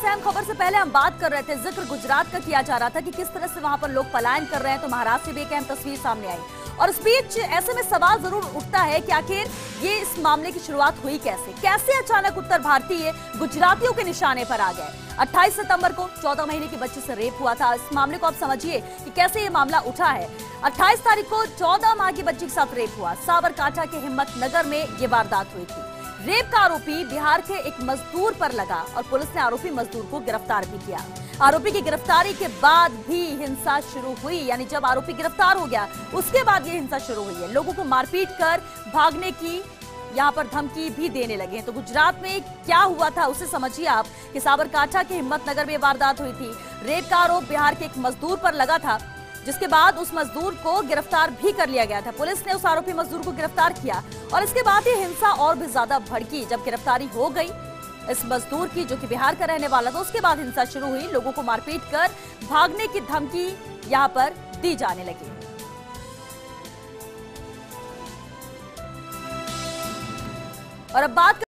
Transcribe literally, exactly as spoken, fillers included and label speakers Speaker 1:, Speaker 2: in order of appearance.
Speaker 1: इस अहम खबर से पहले हम बात कर रहे थे, जिक्र गुजरात का किया जा रहा था कि किस तरह से वहां पर लोग पलायन कर रहे हैं, तो महाराष्ट्र से भी एक अहम तस्वीर सामने आई। और इस बीच ऐसे में सवाल जरूर उठता है कि आखिर ये इस मामले की शुरुआत हुई कैसे कैसे अचानक उत्तर भारतीय गुजरातियों के निशाने पर आ गए। अट्ठाईस सितंबर को चौदह महीने की बच्ची से रेप हुआ था। इस मामले को आप समझिए कि कैसे ये मामला उठा है। अट्ठाईस तारीख को चौदह माह की बच्ची के साथ रेप हुआ। साबरकांठा के हिम्मत नगर में ये वारदात हुई थी। रेप का आरोपी बिहार के एक मजदूर पर लगा और पुलिस ने आरोपी मजदूर को गिरफ्तार भी किया। आरोपी की गिरफ्तारी के बाद भी हिंसा शुरू हुई, यानी जब आरोपी गिरफ्तार हो गया उसके बाद ये हिंसा शुरू हुई है। लोगों को मारपीट कर भागने की यहाँ पर धमकी भी देने लगे हैं। तो गुजरात में क्या हुआ था उसे समझिए आप कि साबरकांठा के हिम्मत नगर में वारदात हुई थी। रेप का आरोप बिहार के एक मजदूर पर लगा था, जिसके बाद उस मजदूर को गिरफ्तार भी कर लिया गया था। पुलिस ने उस आरोपी मजदूर को गिरफ्तार किया और इसके बाद ये हिंसा और भी ज्यादा भड़की। जब गिरफ्तारी हो गई इस मजदूर की, जो कि बिहार का रहने वाला था, उसके बाद हिंसा शुरू हुई। लोगों को मारपीट कर भागने की धमकी यहाँ पर दी जाने लगी। और अब बात